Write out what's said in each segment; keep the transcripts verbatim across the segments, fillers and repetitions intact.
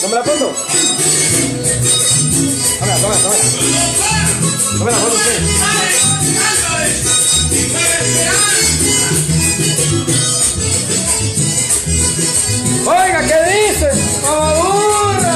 Toma la foto. Toma, toma, toma. Toma la foto usted. Oiga, ¿qué dice? ¡Mamadurra!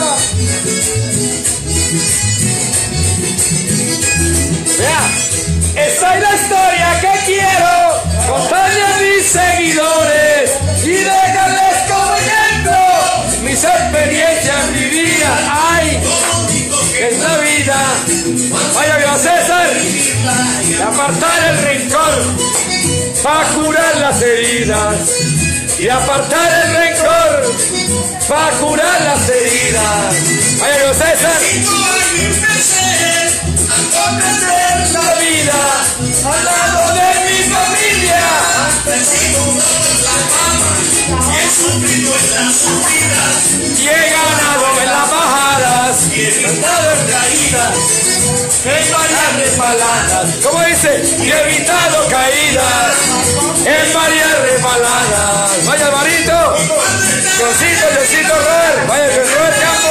Vea, esta es la historia que quiero contarle a mis seguidores y dejarles como ejemplo mis experiencias vividas. ¡Ay! Es la vida. Vaya, vio César, de apartar el rencor para curar las heridas. Y apartar el rencor para curar las heridas. Vaya, vio César. La vida al lado de mi familia. Y he ganado en las bajadas y he estado en caídas, en varias resbaladas. ¿Cómo dice? Y he evitado caídas en varias resbaladas. Vaya, Alvarito. Diosito, Diosito Robert. Vaya, Robert Campo.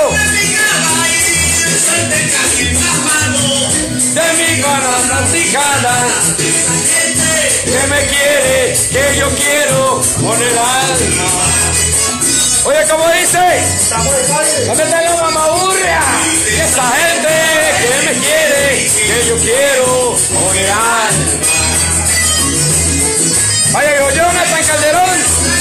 De mi ganas antijadas, que me quiere, que yo quiero con el alma. Oye, ¿cómo dice? ¿Dónde está la mamadurria? Y esa gente que me quiere, que yo quiero con el alma. Vaya, yo, Jonathan Calderón.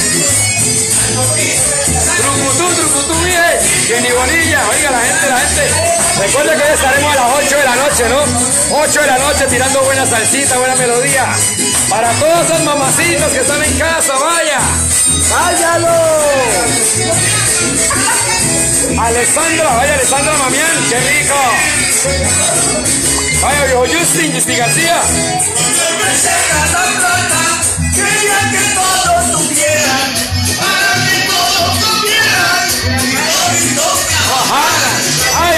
Trucutú, trucutú, mire. Jenny Bonilla. Oiga, la gente, la gente. Recuerda que hoy estaremos a las ocho de la noche, ¿no? ocho de la noche tirando buena salsita, buena melodía. Para todos esos mamacitos que están en casa, vaya. ¡Váyalo! Alessandra, vaya Alessandra Mamián, qué rico. Vaya, viejo Justin, Justin García. Quería que todos tuvieran, para que todos tuvieran. Ajá, ay.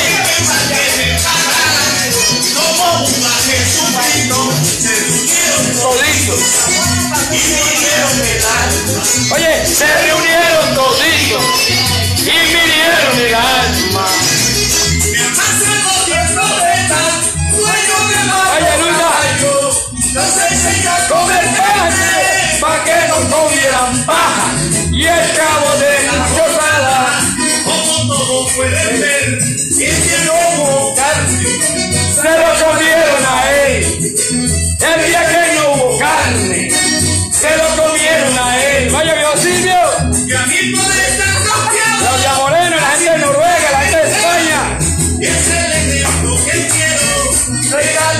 Como un Jesucristo, se reunieron toditos y vinieron el alma. Oye, se reunieron toditos y vinieron el alma. Me amaste con diez profetas, dueño de Vaya, Luisa. Nos enseñó a comer carne, pa' que no comieran paja. Y el cabo de la chorrada, como todos pueden ver, ese no hubo carne. Se lo comieron a él. El día que no hubo carne, se lo comieron a él. Vaya, viejo Silvio. Y a mí puede estar confiado. Claudia Moreno, la gente de Noruega, la gente de España. Y es el ejemplo que quiero. Regala.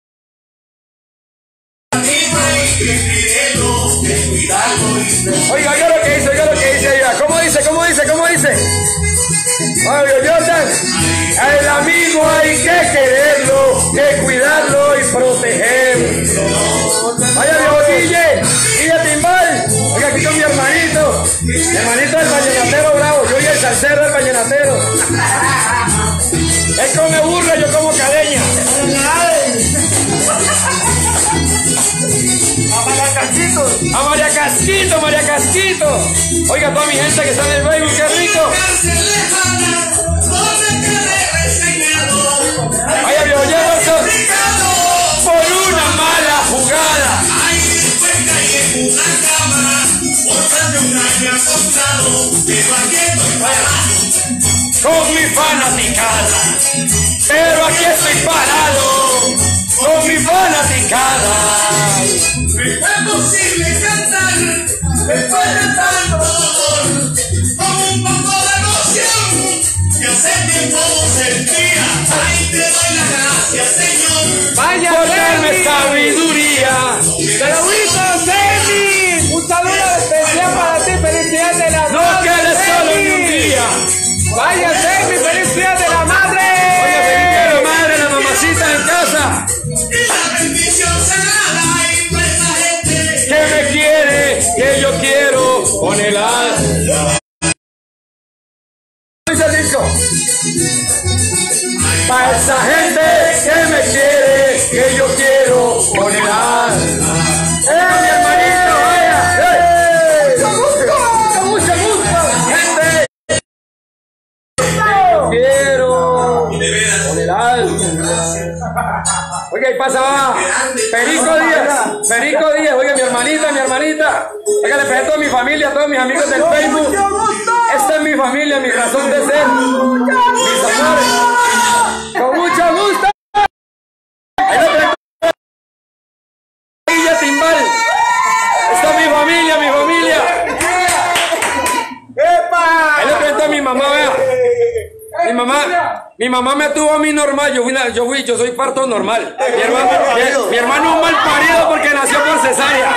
Oiga, oiga lo que dice, oiga lo que dice, oiga. ¿Cómo dice, cómo dice, cómo dice? Oye, Jordan, al amigo hay que quererlo, que cuidarlo y protegerlo. Vaya, viejo Guille, Guille Timbal. Oiga, aquí con mi hermanito, mi hermanito del vallenatero bravo, yo y el salsero del vallenatero. Él come burra, yo como cadeña. A María Casquito, a María Casquito, María Casquito. Oiga, toda mi gente que está en el Facebook, qué rico. Vaya, viejo Jefferson, por una mala jugada. Con mi fanaticada, pero aquí estoy parado. Con mi fanaticada. Me fue posible cantar después de tanto dolor, con un poco de emoción que hace tiempo no sentía. Ay, te doy las gracias, Señor. Vaya, por darme sabiduría. Te lo hizo, Semi. Un saludo especial para ti. Felicidades de la madre. No quedes solo en un día. Vaya, Semi, felicidades de la madre. Oye, feliz de la madre, la mamacita en casa. Y la bendición sagrada entre esa gente que me quiere, que yo quiero con el alma. Dice el disco. Para esa gente que me quiere, que yo quiero con el alma. ¡Eh, mi hermanito! ¡Vaya! ¡Eh! ¡Mucho gusto! ¡Mucho gusto! ¡Gente! ¡Que Oiga, y pasa Perico Díaz, Perico Díaz, oiga, mi hermanita, mi hermanita. Oiga, le presento a mi familia, a todos mis amigos del Facebook. Esta es mi familia, mi razón de ser. Mis amores. Con mucho gusto. Ahí le presento a Guilla Timbal. Esta es mi familia, mi familia. Ahí le presento a mi mamá, vea. Mi mamá, mi mamá me tuvo a mí normal, yo fui, yo fui, yo soy parto normal. Mi hermano, mi, mi hermano es un mal parido porque nació por cesárea.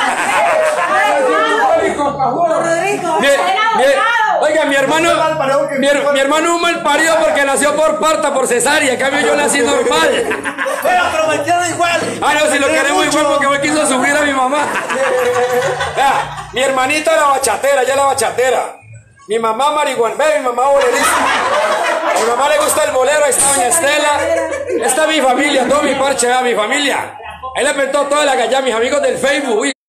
Mi, mi, oiga, mi hermano, mi, mi hermano es un mal parido porque nació por parta, por cesárea. En cambio yo nací normal. Pero me quiero igual. Ah, no, si lo queremos igual porque me quiso sufrir a mi mamá. Vea, mi hermanita la bachatera, ella la bachatera. Mi mamá marihuana, mi mamá bolerista. A mi mamá le gusta el bolero, ahí está doña Estela. Esta es mi familia, todo mi parche, ¿verdad? Mi familia. Ahí le presentó toda la galla, mis amigos del Facebook. Uy.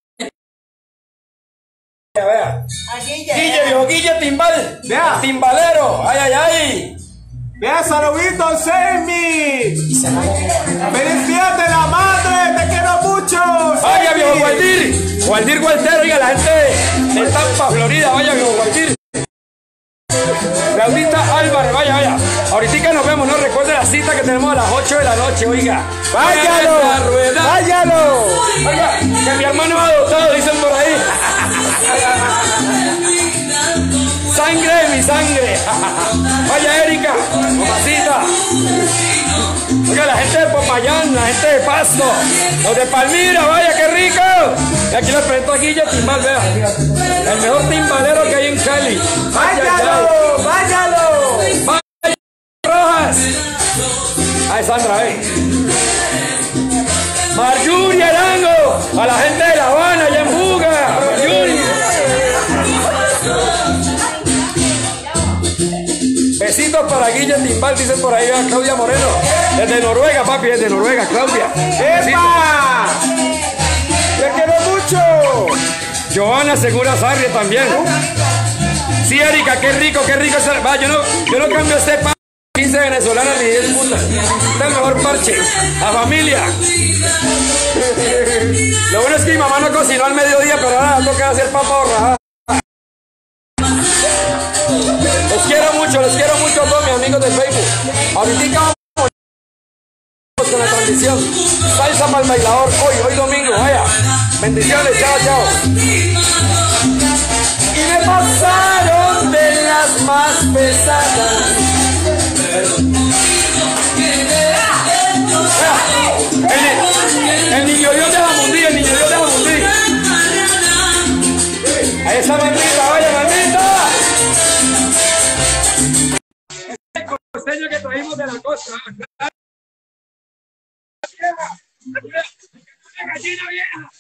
Vea. Guille, viejo Guille Timbal. Vea. Timbalero, ay, ay, ay. Vea, saludito, Semi. Felicidades, la madre, te quiero mucho. Vaya, viejo Gualdir. Gualdir Gualtero, oiga, la gente de Tampa, Florida, vaya, viejo Gualdir. Claudita Álvarez, vaya, vaya. Ahorita nos vemos, no recuerde la cita que tenemos a las ocho de la noche, oiga. Váyalo, váyalo. Oiga, que mi hermano es adoptado, dicen por ahí. Sangre de mi sangre. Vaya, Erika, mamacita. Oiga, la gente de Popayán, la gente de Pasto, los de Palmira, vaya, qué rico. Y aquí les presento a Guille Timbal, vea. El mejor timbalero que hay en Cali. Váyalo, váyalo. Vaya, Rojas. Ay, Sandra, ven. Marjorie Arango, a la gente de La Habana, allá en Buga. Marjorie. Besitos para Guille Timbal, dicen por ahí a Claudia Moreno. Desde Noruega, papi, desde Noruega, Claudia. ¡Epa! ¡Te quiero mucho! Joana Segura Sarria también. Sí, Erika, qué rico, qué rico. Va, yo no, yo no cambio este pan. quince venezolanas ni diez putas. Este es el mejor parche. La familia. Lo bueno es que mi mamá no cocinó al mediodía, pero ahora toca hacer papa borrada. Los quiero mucho, los quiero mucho a todos mis amigos de Facebook. Ahorita vamos con la transmisión. Salsa para el bailador hoy, hoy domingo, vaya. Bendiciones, chao, chao. Y me pasaron de las más pesadas. El, el niño Dios de Jamundí, el niño Dios de Jamundí. Ahí está Mandita, vaya Mandita. El costeño que trajimos de la costa. Una gallina vieja.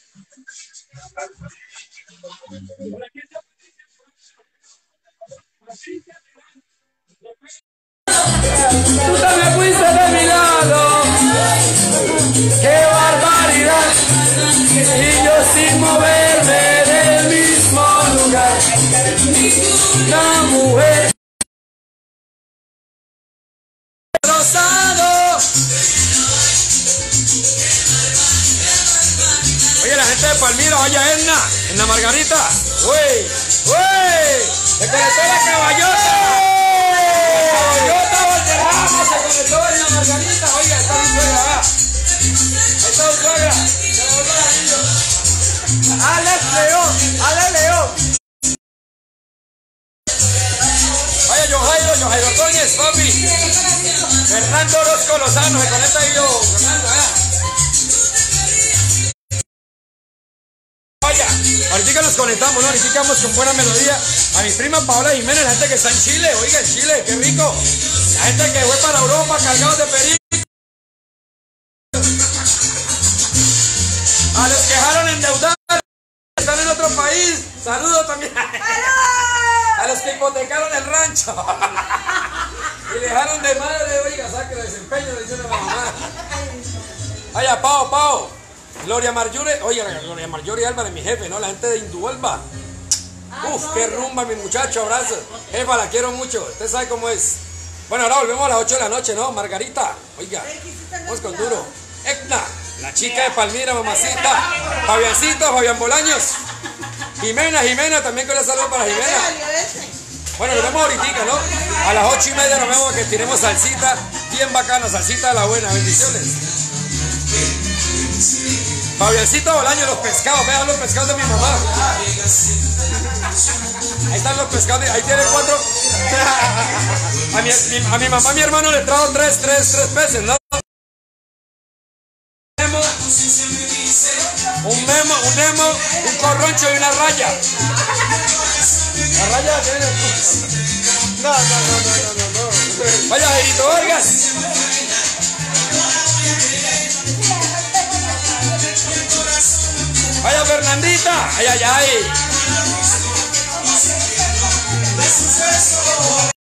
Tú también fuiste de mi lado. ¡Qué barbaridad! Y yo sin moverme del mismo lugar. La mujer rosado. Oye, la gente de Palmira, vaya Edna, en la Margarita. ¡Uy! ¡Uy! ¡Se conectó la caballota! ¡Caballota Valderrama! ¡Se conectó en la Margarita! Oiga, está mi suegra, ¿verdad? Ahí está mi suegra. Se le botó el anillo. ¡Alex León! ¡Alex León! Vaya, John Jairo, John Jairo Ordóñez, papi. Fernando Orozco Lozano, se conecta ahí yo, Fernando, ¿verdad? Vaya, ahorita nos conectamos, ¿no? Ahorita vamos con buena melodía. A mi prima Paola Jiménez, la gente que está en Chile, oiga, en Chile, qué rico. La gente que fue para Europa cargados de perico. A los que dejaron endeudados, están en otro país. Saludos también. A los que hipotecaron el rancho. Y dejaron de madre, oiga, saque el desempeño, le hicieron a la mamá. Vaya, Pao, Pao. Gloria Marjorie, oye, Gloria Marjorie Álvarez, mi jefe, ¿no? La gente de Induelva. Uf, qué rumba, mi muchacho, abrazo. Jefa, la quiero mucho, usted sabe cómo es. Bueno, ahora volvemos a las ocho de la noche, ¿no? Margarita, oiga, vamos con duro. Etna. La chica de Palmira, mamacita. Fabiancito, Fabián Bolaños. Jimena, Jimena, también con el saludo para Jimena. Bueno, nos vemos ahorita, ¿no? A las ocho y media nos vemos que tiremos salsita bien bacana, salsita de la buena. Bendiciones. Fabiancito Bolaños, los pescados, vean los pescados de mi mamá. Ahí están los pescados, ahí tiene cuatro. A mi, a mi mamá, a mi hermano le trajo tres, tres, tres peces, ¿no? Un memo, un nemo, un corroncho y una raya. La raya la tiene. No, no, no, no, no, no, no. Vaya, Jairito Vargas. Vaya, Fernandita. Ay, ay, ay.